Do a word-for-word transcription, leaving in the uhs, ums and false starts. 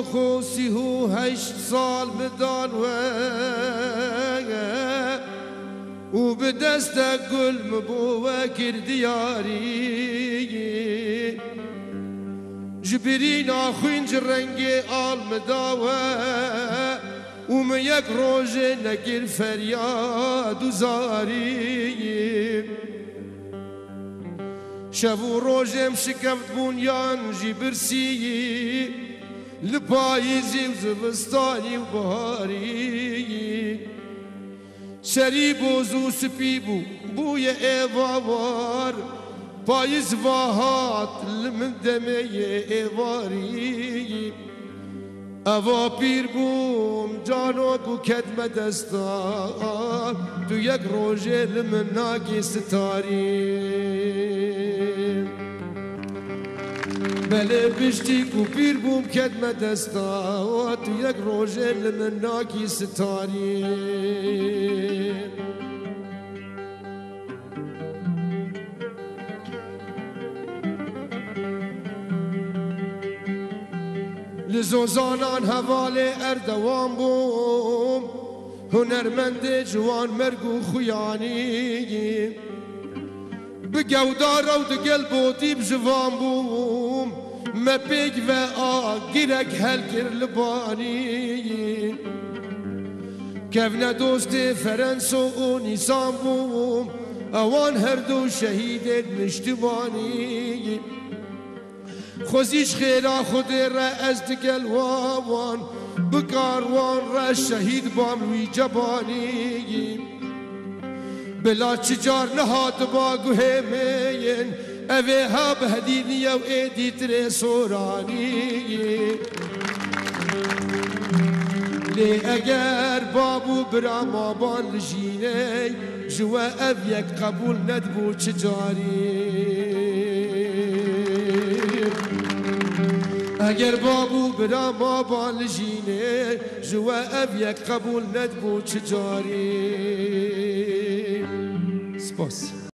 خو سی و هشت سال بدان و به دست گل مبوه کردیاری جبرین آخوینج رنگ آل مداوه و من یک روز نگر فریاد و زاری شب و روزم شکفت بونیان جی برسی لپاییزی و زبستانی و بهاری شری بوزو سپی بو بوی ایوار پاییز واهات لمن دمه ایواری اوا پیر بوم جانو کو کدم دستا تو یک روژه لمن ناکی ستاری بله بشتی کو پیر بوم کدم دستا تو یک روژه لمن ناکی ستاری لزوزانان حواله اردوان بوم هنرمند جوان مرگو خویانی بگودار و دگل بوتی بجوان بوم مپیگ و آگیرک هل کر لبانی کفن دوست فرنس و نیسان بوم اوان هر دو شهید مشتبانی خوزیش خیرا خود را از دگل وان بکاروان را شهید بام وی جبانی بلا چجار نهات با گوه مین اوه ها بهدینی و ایدی تر سورانی لی اگر بابو برا بان لجینه جوا او یک قبول ندبو چجاری اگر بابو برا ما بالجینه جوا او یک قبول ندبو چجاری سپاس